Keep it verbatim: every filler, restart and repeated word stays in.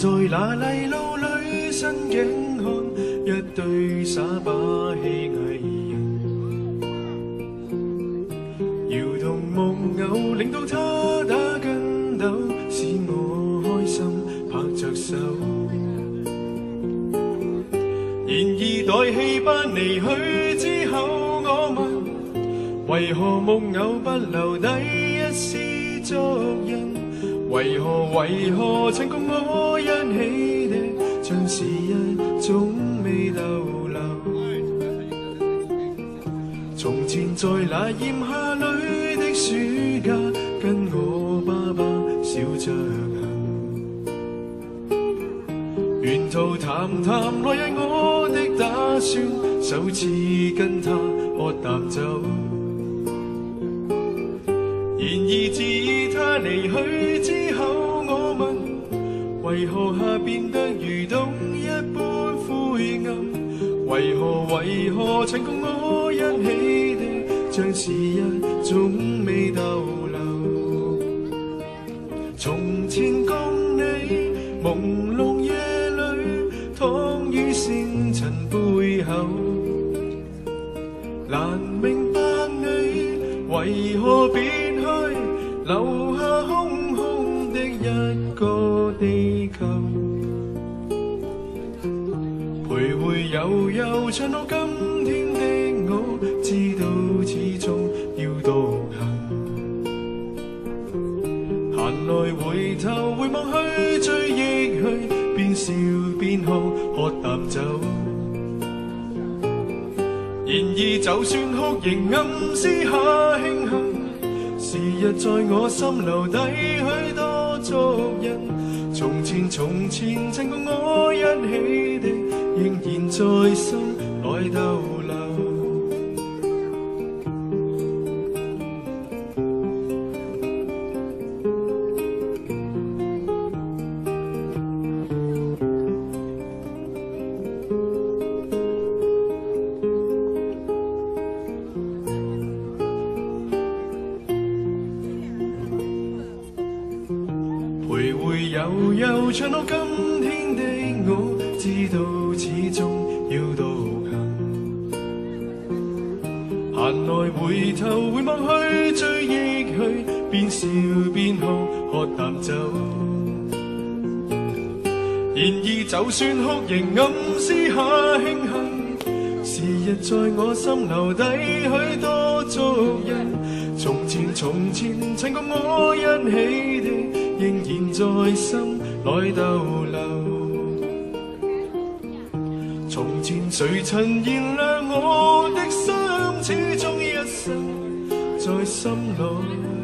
在那泥路里伸頸看，一對耍把戲藝人，搖動木偶令到他打筋斗，使我開心拍着手。然而待戲班離去之後，我問為何木偶不留低一絲足印？為何為何曾共我一起的，像是一種未逗留。從前在那炎夏裏的暑假，跟我爸爸笑着行，沿途談談來日我的打算，首次跟他喝淡酒。然而自他離去之後，我問為何夏變得如冬一般灰暗？為何為何曾共我一起的，像是一種未逗留。從前共你朦朧夜裏，躺於星塵背後，難明白你為何別去，留下空空的一個地球。徘徊悠悠唱到今天的我，知道始終要獨行。閒來回頭回望去追憶去，邊笑邊哭喝淡酒。然而就算哭仍暗私下慶幸，時日在我心留低許多足印。從前從前曾共我一起的，仍然在心內逗留。徘徊悠悠唱到今天的我，知道始終要獨行。閒來回頭回望去追憶去，邊笑邊哭喝淡酒。然而就算哭仍暗私下慶幸，時日在我心留低許多足印。從前從前曾共我一起的，仍然在心內逗留。從前誰曾燃亮我的心，始終一生在心內。